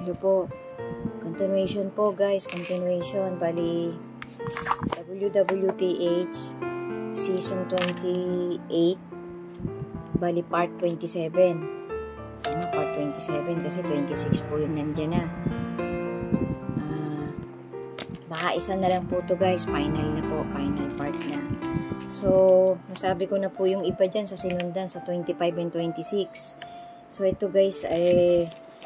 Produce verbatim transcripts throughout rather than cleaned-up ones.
Hello po. Continuation po guys. Continuation. Bali, W W T H Season twenty-eight. Bali, Part twenty-seven. Ano, Part twenty-seven kasi twenty-six po yung nandyan na. Uh, baka isa na lang po to guys. Final na po. Final part na. So, nasabi ko na po yung iba dyan sa sinundan sa twenty-five and twenty-six. So, ito guys, eh,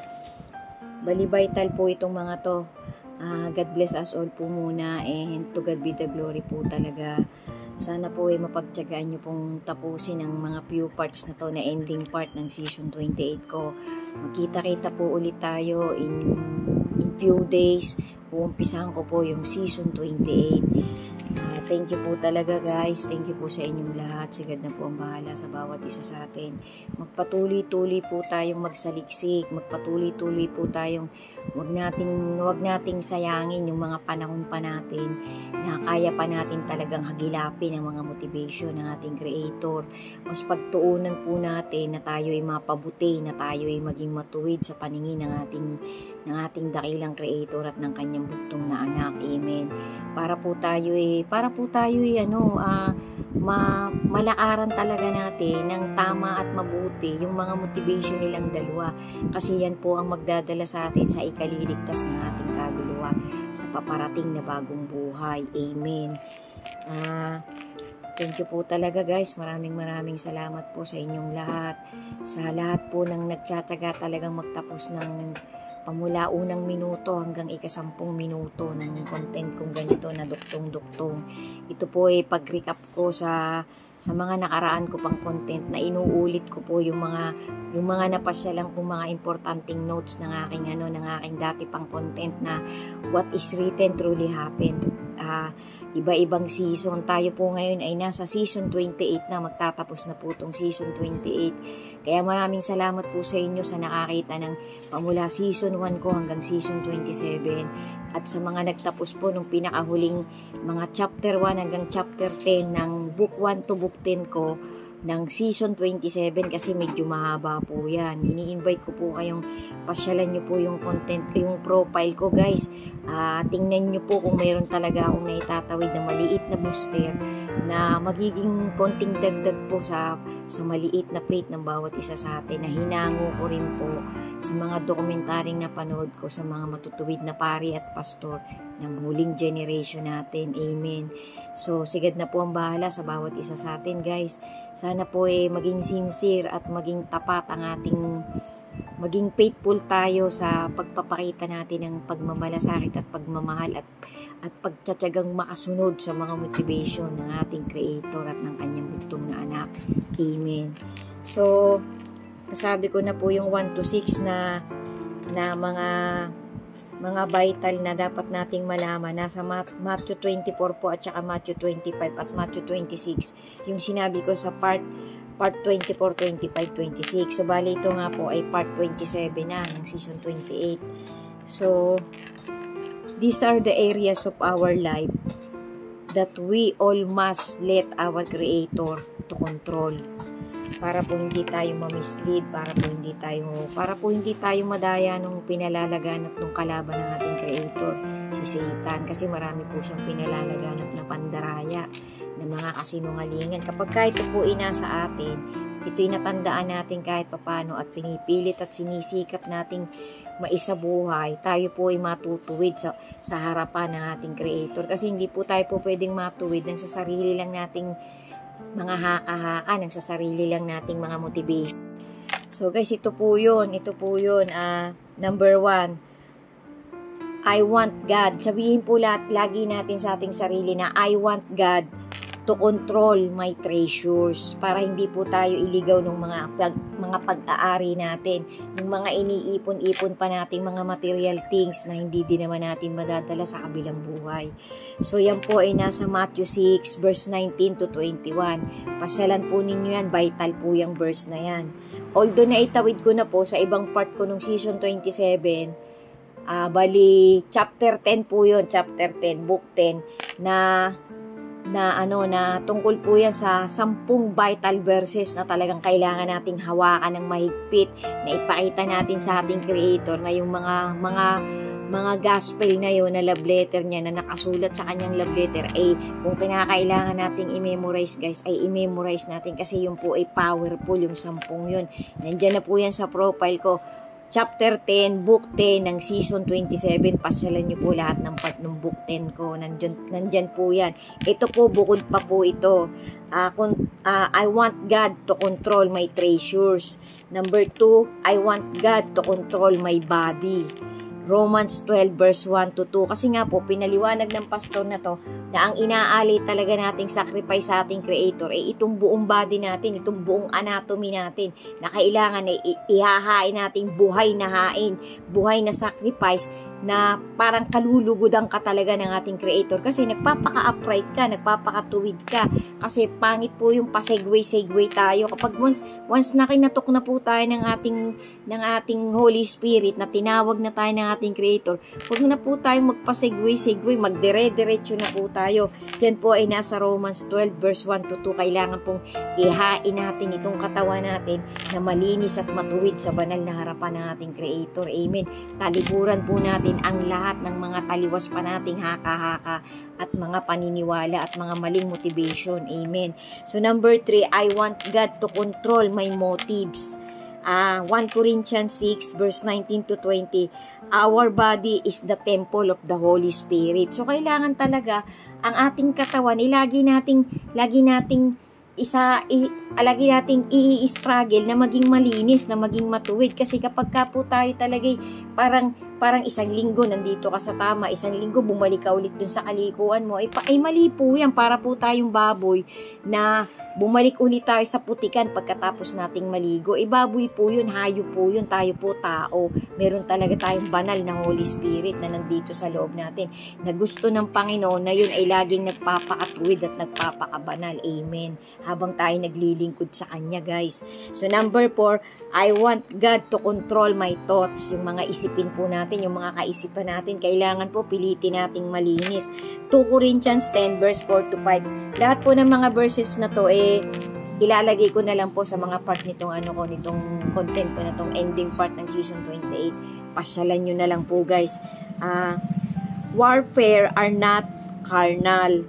bali vital po itong mga to. Uh, God bless us all po muna, and to God be the glory po talaga. Sana po ay eh, mapagtyagaan nyo pong tapusin ang mga few parts na to na ending part ng season twenty-eight ko. Magkita-kita po ulit tayo in, in few days. Uumpisahan ko po yung season twenty-eight. Uh, thank you po talaga guys. Thank you po sa inyong lahat. Sigad na po ang bahala sa bawat isa sa atin. Magpatuloy-tuloy po tayong magsaliksik. Magpatuloy-tuloy po tayong wag nating, wag nating sayangin yung mga panahon pa natin na kaya pa natin talagang hagilapin ang mga motivation ng ating creator. Mas pagtuunan po natin na tayo ay mapabuti, na tayo ay maging matuwid sa paningin ng ating ng ating dakilang creator at ng kanyang bugtong na anak. Amen. Para po tayo eh, para po tayo eh, ano, ah, ma malakaran talaga natin ng tama at mabuti yung mga motivation nilang dalawa. Kasi yan po ang magdadala sa atin sa ikaliligtas ng ating kaluluwa sa paparating na bagong buhay. Amen. Ah, thank you po talaga guys. Maraming maraming salamat po sa inyong lahat. Sa lahat po ng nagtsatsaga talagang magtapos ng pamula unang minuto hanggang ikasampung minuto ng content kong ganito na duktong-duktong. Ito po ay pag-recap ko sa sa mga nakaraan ko pang content na inuulit ko po yung mga yung mga napasya lang po mga importanteng notes ng aking ano ng aking dati pang content na what is written truly happened. Ah, uh, iba-ibang season. Tayo po ngayon ay nasa season twenty-eight na, magtatapos na po itong season twenty-eight. Kaya maraming salamat po sa inyo sa nakakita ng pamula season one ko hanggang season twenty-seven. At sa mga nagtapos po nung pinakahuling mga chapter one hanggang chapter ten ng book one to book ten ko ng season twenty-seven kasi medyo mahaba po yan. Ini-invite ko po kayong pasyalan nyo po yung content, yung profile ko guys. Uh, tingnan nyo po kung mayroon talaga akong naitatawid na maliit na booster na magiging konting dagdag po sa, sa maliit na faith ng bawat isa sa atin na hinango ko rin po sa mga dokumentaryong napanood ko sa mga matutuwid na pari at pastor ng huling generation natin. Amen. So, sigad na po ang bahala sa bawat isa sa atin, guys. Sana po eh, maging sincere at maging tapat ang ating, maging faithful tayo sa pagpapakita natin ng pagmamalasakit at pagmamahal at, at pagtsatsagang makasunod sa mga motivation ng ating creator at ng kanyang bugtong na anak. Amen. So, nasabi ko na po yung one to six na, na mga mga vital na dapat nating malaman. Nasa Matthew twenty-four po at saka Matthew twenty-five at Matthew twenty-six. Yung sinabi ko sa part part twenty-four, twenty-five, twenty-six. So, bali ito nga po ay part twenty-seven na ng season twenty-eight. So, these are the areas of our life that we all must let our Creator to control. Para po hindi tayo ma-mislead, para po hindi tayo, para po hindi tayo madaya nung pinalalaganap ng kalaban ng ating creator, si Satan. Kasi marami po siyang pinalalaganap na pandaraya, ng mga kasinungalingan. Kapag kahit ito po inasa atin, ito'y natandaan natin kahit papano at pinipilit at sinisikap nating maisabuhay, tayo po ay matutuwid sa, sa harapan ng ating creator. Kasi hindi po tayo po pwedeng matuwid nang sa sarili lang nating mga haka-haka, nang sa sarili lang nating mga motivation. So guys, ito po yun, ito po yun, uh, number one, I want God. Sabihin po lahat, lagi natin sa ating sarili na I want God to control my treasures, para hindi po tayo iligaw ng mga pag, mga pag-aari natin, ng mga iniipon-ipon pa nating mga material things na hindi din naman natin madadala sa kabilang buhay. So yan po ay nasa Matthew six verse nineteen to twenty-one. Pasyalan po ninyo yan, vital po yung verse na yan. Although naitawid ko na po sa ibang part ko nung season twenty-seven, uh, bali chapter ten po yun, chapter ten, book ten, na na ano na tungkol po yan sa sampung vital verses na talagang kailangan nating hawakan ng mahigpit, na ipakita natin sa ating Creator na yung mga mga mga gospel na yun na love letter niya na nakasulat sa kanyang love letter ay kung pinakailangan nating i-memorize guys ay i-memorize natin kasi yun po ay powerful yung sampung yun. Nandyan na po yan sa profile ko. Chapter ten, Book ten ng Season twenty-seven. Pasyalan nyo po lahat ng part ng Book ten ko. Nandyan, nandyan po yan. Ito po, bukod pa po ito. Uh, kun, uh, I want God to control my treasures. Number two, I want God to control my body. Romans twelve verse one to two. Kasi nga po, pinaliwanag ng pastor na to na ang inaali talaga nating sacrifice sa ating Creator ay itong buong body natin, itong buong anatomy natin na kailangan ay ihahain nating buhay na hain, buhay na sacrifice na parang kalulugodan ka talaga ng ating Creator kasi nagpapaka-upright ka, nagpapakatuwid ka kasi pangit po yung pasegway-segway tayo kapag once, once na kinatok na po tayo ng ating ng ating Holy Spirit na tinawag na tayo ng ating Creator, huwag na po tayo magpasegway-segway, magdire-diretso na po tayo. Yan po ay nasa Romans twelve verse one to two. Kailangan pong ihain natin itong katawan natin na malinis at matuwid sa banal na harapan ng ating Creator. Amen. Talikuran po natin ang lahat ng mga taliwas pa nating haka-haka at mga paniniwala at mga maling motivation. Amen. So number three, I want God to control my motives. Uh, First Corinthians six verse nineteen to twenty. Our body is the temple of the Holy Spirit. So kailangan talaga ang ating katawan, eh, lagi nating lagi nating isa i, lagi nating i-struggle na maging malinis, na maging matuwid kasi kapag ka po tayo talaga parang parang isang linggo nandito ka sa tama, isang linggo bumalik ka ulit dun sa kalikuan mo, ay, ay mali po yan. Para po tayong baboy na bumalik ulit tayo sa putikan pagkatapos nating maligo. E baboy po yun, hayop po yun, tayo po tao. Meron talaga tayong banal na Holy Spirit na nandito sa loob natin, na gusto ng Panginoon na yun ay laging nagpapakatuwid at nagpapakabanal. Amen. Habang tayo naglilingkod sa Kanya, guys. So number four, I want God to control my thoughts. Yung mga isipin po natin, yung mga kaisipan natin, kailangan po pilitin nating malinis. Second Corinthians ten verse four to five. Lahat po ng mga verses na to eh ilalagay ko na lang po sa mga part nitong ano ko, nitong content ko na tong ending part ng season twenty-eight. Pasyalan nyo na lang po, guys. Uh, warfare are not carnal.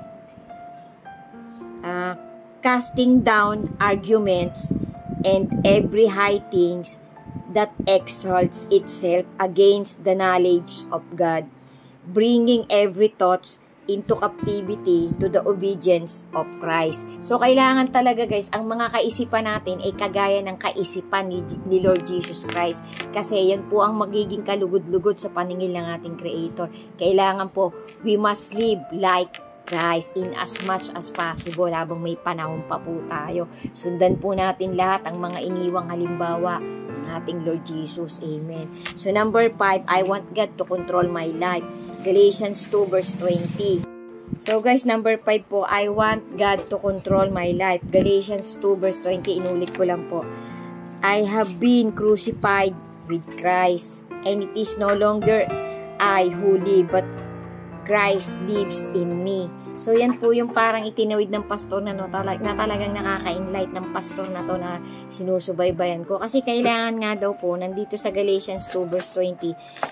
Uh, casting down arguments and every high things that exalts itself against the knowledge of God, bringing every thought into captivity to the obedience of Christ. So, kailangan talaga, guys, ang mga kaisipan natin ay kagaya ng kaisipan ni, ni Lord Jesus Christ. Kasi yan po ang magiging kalugod-lugod sa paningin ng ating Creator. Kailangan po, we must live like Christ in as much as possible habang may panahon pa po tayo. Sundan po natin lahat ang mga iniwang halimbawa ng ating Lord Jesus. Amen. So, number five, I want God to control my life. Galatians two verse twenty. So guys, number five po, I want God to control my life. Galatians two verse twenty, inulit ko lang po. I have been crucified with Christ, and it is no longer I who live, but Christ lives in me. So yan po yung parang itinawid ng pastor na, no, talag, na talagang nakaka-enlight ng pastor na to na sinusubaybayan ko. Kasi kailangan nga daw po, nandito sa Galatians two verse twenty,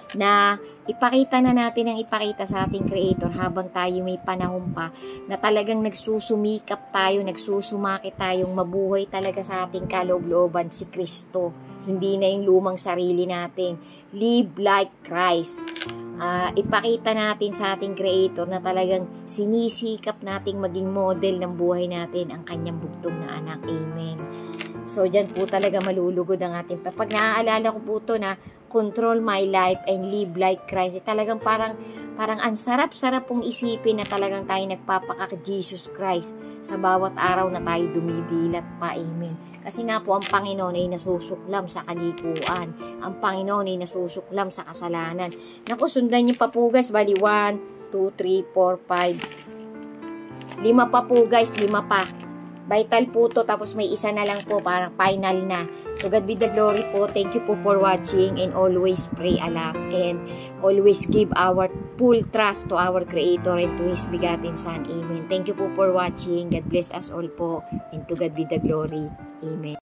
na ipakita na natin ang ipakita sa ating Creator habang tayo may panahon pa, na talagang nagsusumikap tayo, nagsusumaki tayong mabuhay talaga sa ating kaloob-looban si Kristo. Hindi na yung lumang sarili natin. Live like Christ. Uh, ipakita natin sa ating Creator na talagang sinisikap nating maging model ng buhay natin ang kanyang bugtong na anak. Amen. So, dyan po talaga malulugod ang ating, pag naaalala ko po to na control my life and live like Christ, eh, talagang parang parang ang sarap-sarap pong isipin na talagang tayo nagpapaka Jesus Christ sa bawat araw na tayo dumidilat pa. Amen. Kasi nga po, ang Panginoon ay nasusuklam sa kalikuan. Ang Panginoon ay nasusuklam sa kasalanan. Naku, sundan niyo pa po, guys. Bali, one, two, three, four, five. Lima pa po, guys. Lima pa. Vital po to, tapos may isa na lang po, parang final na. To God be the glory po. Thank you po for watching, and always pray a lot, and always give our full trust to our Creator and to His begotten Son. Amen. Thank you po for watching. God bless us all po, and to God be the glory. Amen.